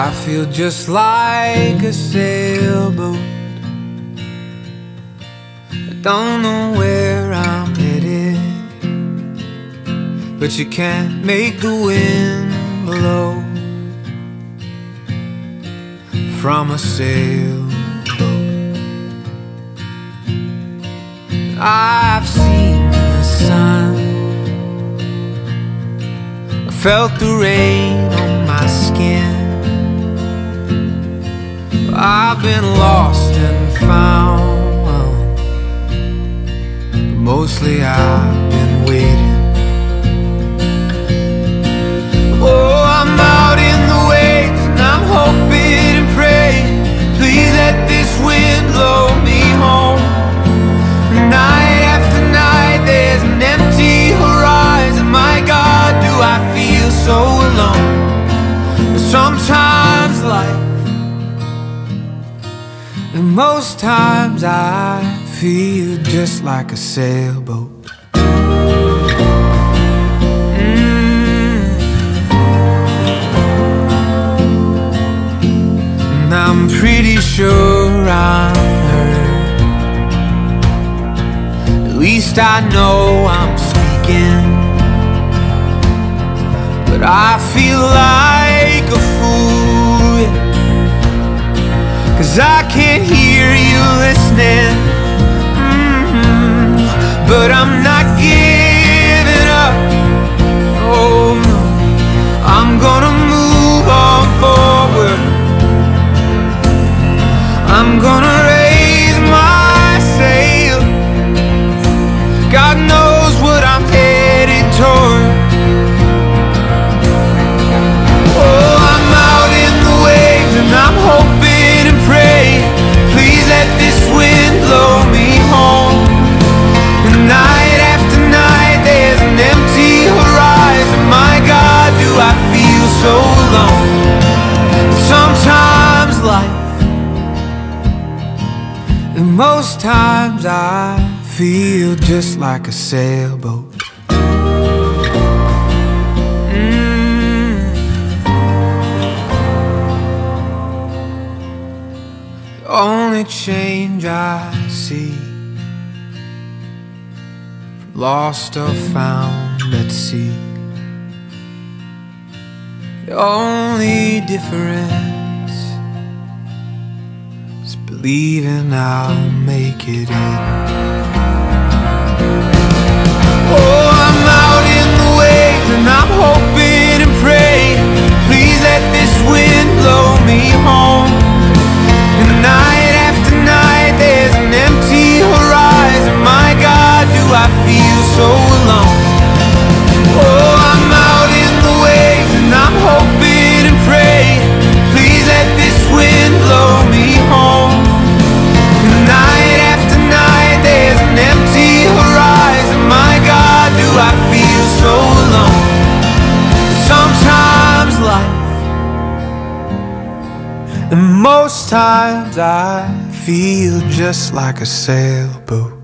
I feel just like a sailboat. I don't know where I'm headed, but you can't make the wind blow from a sailboat. I've seen the sun, I felt the rain on my skin. I've been lost and found, but mostly I've been waiting. Oh, I'm out in the waves and I'm hoping and praying, please let this wind blow me home. Night after night there's an empty horizon. My God, do I feel so alone. But sometimes life, and most times I feel just like a sailboat. And I'm pretty sure I'm hurt, at least I know I'm speaking. But I feel like a fool, yeah, 'cause I can't hear you listening. But I'm not giving up. Oh no, I'm gonna move on forward. I'm gonna raise my sail. God knows what I'm headed toward. Oh, I'm out in the waves and I'm hoping and praying, please let this wind blow me home. And night after night there's an empty horizon. My God, do I feel so alone. Sometimes life, and most times I feel just like a sailboat. The only change I see, lost or found at sea, the only difference is believing I'll make it in. Oh, I'm out in the waves and I'm hoping and praying, please let this wind blow me home. And night after night there's an empty horizon. My God, do I feel so alone. Oh, I'm out in the waves and I'm hoping and praying, please let this wind blow me home. And night after night there's an empty horizon. My God, do I feel so alone. Sometimes life, and most times I feel just like a sailboat.